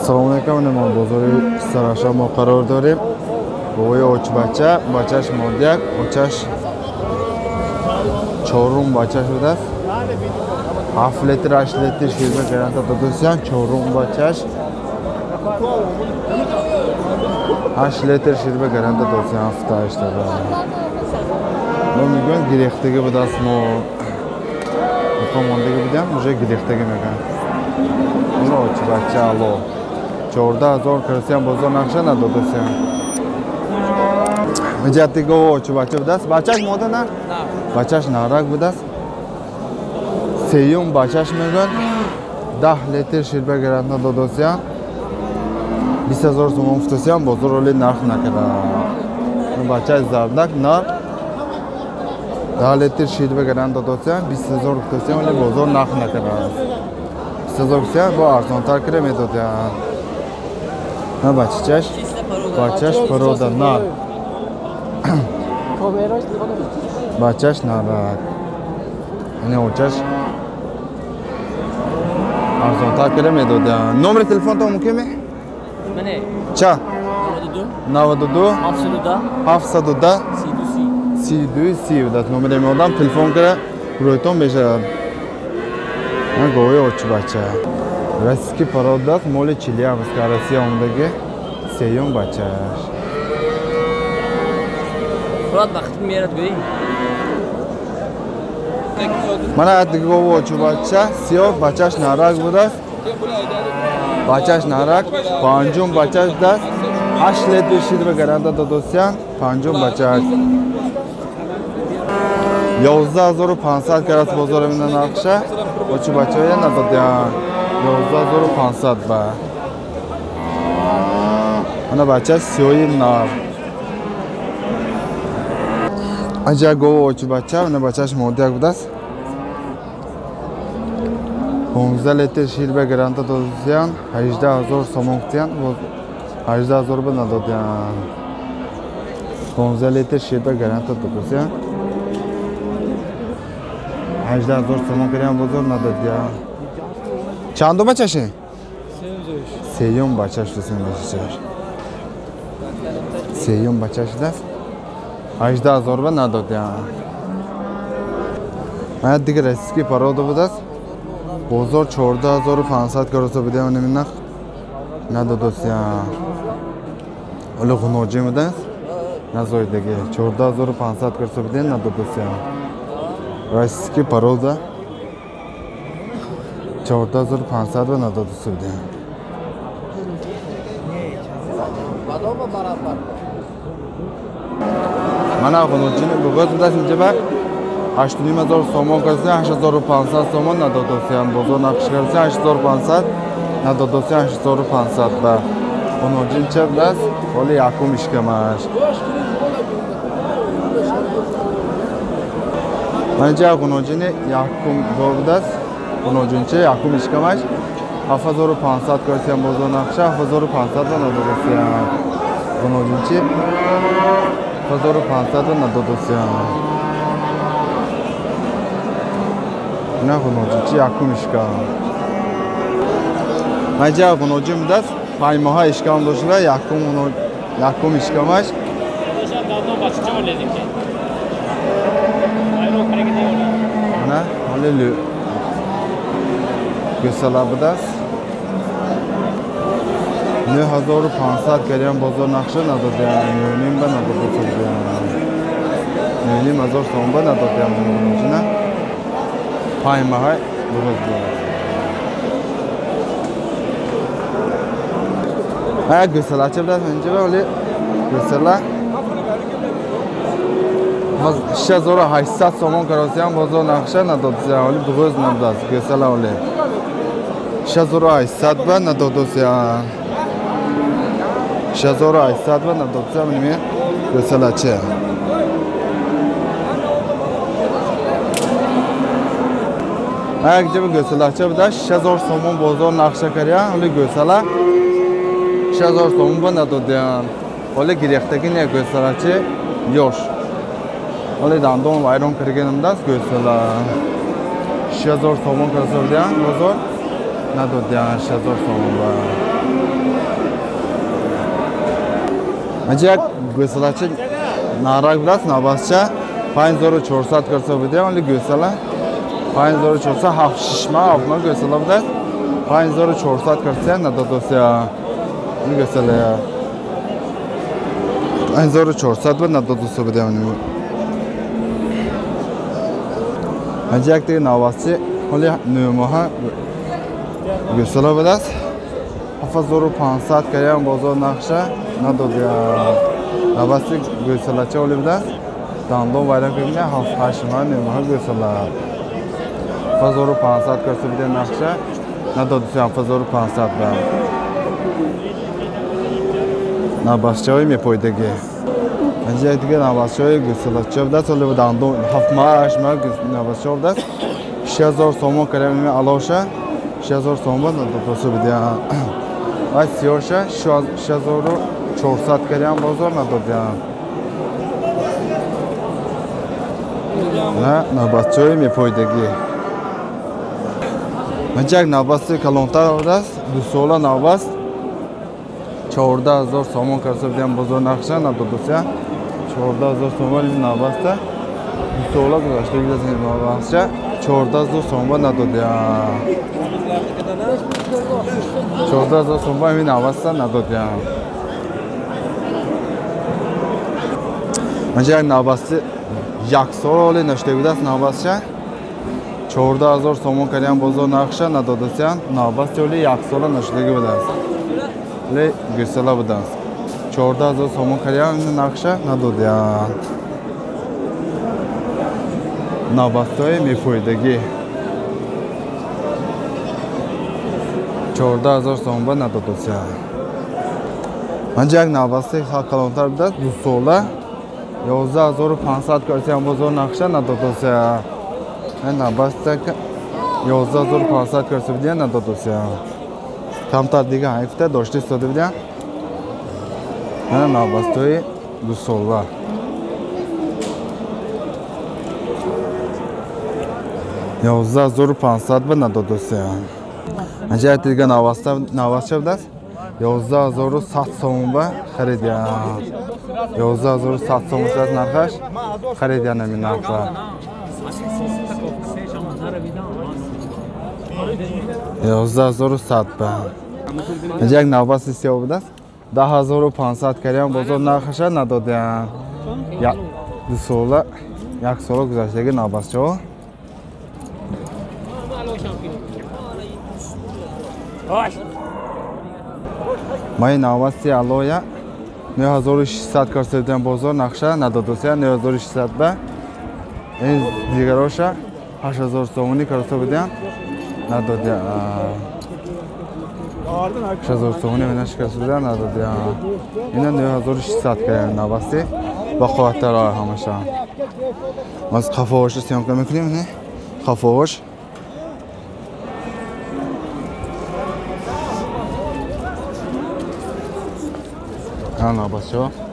Assalomu alaykum. Ma bozori Sarashamo qaror dorim. Bo'yi och bacha, bachash modyak, ochash chorum bachash udas. 7 litr 8 litr shirbe garanta dodosiyan chorum bachash. 8 litr shirbe garanta dodosiyan hafta işte. Bu mümkün girehtege budas mo. Komandege budam, уже girehtege megan. Ono och bacha alo. 14000 kirsiyan bozor naqsha nadodosiyan. Mijatiga och bacha budas. Bachash moda na? Bachash narak budas. Seyum bachash megan. 10 litr shirbe garanta dodosiyan. 20000 so'm ftosiyan bozor ole narx nakara. Bachash zardak nar 10 litr shirbe garanta dodosiyan 20000 ftosiyan ole bozor narx nakara. 20000 ftosiyan bu arzontar kire metodiyan. Ha bachash paroda nar. Bachash narak. Yine ochash arzontar kire metodiyan. Nomer telefon to mumkin mi? Mane. Cha. 92 710 32 dat numara modam telefon kara ro'yton beshar. Ha go'yo och bacha. Российский пародат моли Челябинска Россиядagi Seyum bacha. Fırat vaqtim merat go'ying. Mana atigi och bacha, siyo bachash narak budas. Bachash narak, panjum bachash das. 8 litr shirbe garanta dodosiyan, panjum bachash. 11500 karat bozorimidan naqsha, och bachoya nadodiyan. 11500 ba. Ana bachash siyoyi nar. Aja go och bacha, ana bachash modyak budas. 15 litr shirbe garanta dodosiyan, 18000 so'm qiyan. 18000 ba nadodiyan. 15 litr shirbe garanta dodosiyan. 18000 so'm qiyan bozor nadodiyan. Chando bachashi? Seyum bachash desin beshar. Seyum bachash das. 18000 ba nadodiyan. Mana diga российский paroda budas. Bozor 14500 ko'rsa bilan nimani nadodosiyan. Ola g'unojimidan nazoydagi 14500 ko'rsa bilan nadodosiyan. Российский paroda 14500 va nadodosiyan. Mana g'unojini bugun bilasizmi bak 8000 so'm ko'rsa 8500 so'm nadodosiyan. Bozor naqsh ko'rsa 8500 nadodosiyan 8500 ba. G'unojincha bilas holi yakum ishkamash. Manja g'unojini yakum bo'bdas. G'unojincha yakum ishkamash. 7500 ko'rsa bozor naqsha 7500 va nadodosiyan. G'unojincha 7500 va nadodosiyan. Na g'unojincha yakum ishkam. Manja g'unojim das paymoha ishkam doshlar yakum ishkamash. Mana halilu gösalabidas 9500 kelgan bozor naqshi nadodiyan. Yo'lim ba nadodiyan. 9000 so'm ba nadodiyan. Buni paymoha burozlar. Ha gösalachi bilan menga o'li gösala 6800 so'm ko'rasiyan bozor naqsha nadodiyan. O'li bugoz nabdas gösala o'li 6800 ba nadodiyan. 6800 ba nadodiyan nima gösalachi. Ayak gösalachi bilan 6000 so'm bozor naqsha qilgan. O'li gösala 6000 so'm ba nadodiyan. O'li girehtagi ne gösalachi yosh. O'li dandon vayron kirganimda gösala 6000 so'm ko'rsatgan bozor nadodiyan 6000 so'm ba. Acaba gösterçi narak biraz nabasça 5400 karsa bide only gösterla 5400 haf şişma afma gösterla bide 5400 karsa na dodosya ne gösterla ya 5400 bide na dodosya bide onu acaba de nabasçı only nümaha gösterla bide 7500 kayam bozor nakşa na dodya nabasçı gösterlaçı only bide Dando bayrak evine haşma nümaha gösterla 7500 karsa bide nakşa na dodosya 7500 ba nabasçı mi poydagi acaba diye nabasçı gösterlaçı bide sonra dando hafma haşma nabasçı bide 6000 somo kalemime alawşa 6000 somo na dodosya bide ay siyorşa 6400 kalem bozor na dodya nabasçı mi poydagi Macak nabası kalontar oras dusola nabas 14000 somon karsa bide bozor nakşa na dodosya 14000 somon nabasta dusola gazete gazete nabasça 14000 somon na dodya 14000 somon mi nabasta na dodya Macak nabası yaksol nashte bidas nabascha 14000 somon kalyan bozor nakşa na dodosyan nabas yoli yaksola nashligi bidas le gösela bidas 14000 somon kalyan nakşa na dodyan nabastoy mi foydagi 14000 somon na dodosyan Ancak nabası kalontar bidas dusola 11500 karsa bozor nakşa na dodosya nabasta 11500 karsa bide na dodosya kamtar diga hayfta doshti sodi bide nabastoy dusola Yozda zor 500 na dodosya acaba diga nabasta bidas 11000 so'm ba xaridya 11000 so'm o'taz narxash xaridyani min narxa 11000 ba ajak navbas istiyor bidas 10500 kalyan bozor narxasha nadodyan ya dusola yak sola guzashtagi navbascho May navbasi aloya 9600 karsa bide bozor nakşa nadodosya 9600 ba en digarosha 8000 somoni karsa bide nadodya 8000 somoni menash karsa bide nadodya ina 9600 kalyan navbasi ba quvvatlar hamasha az qafavosh syomka میکنیم ne qafavosh Ana basıyor.